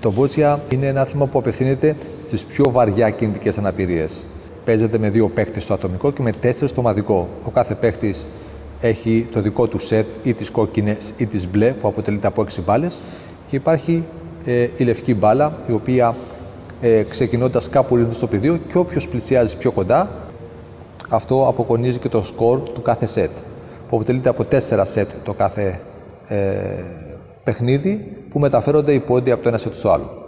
Το Boccia είναι ένα άθλημα που απευθύνεται στις πιο βαριά κινητικές αναπηρίες. Παίζεται με 2 παίκτες στο ατομικό και με 4 στο ομαδικό. Ο κάθε παίκτης έχει το δικό του σετ, ή τις κόκκινες ή τις μπλε, που αποτελείται από 6 μπάλες, και υπάρχει η λευκή μπάλα, η οποία ξεκινώντας κάπου ρίχνει στο πεδίο, και όποιος πλησιάζει πιο κοντά, αυτό αποκονίζει και το σκορ του κάθε σετ, που αποτελείται από 4 σετ το κάθε παιχνίδι, που μεταφέρονται οι πόντοι από το ένα σετ στο άλλο.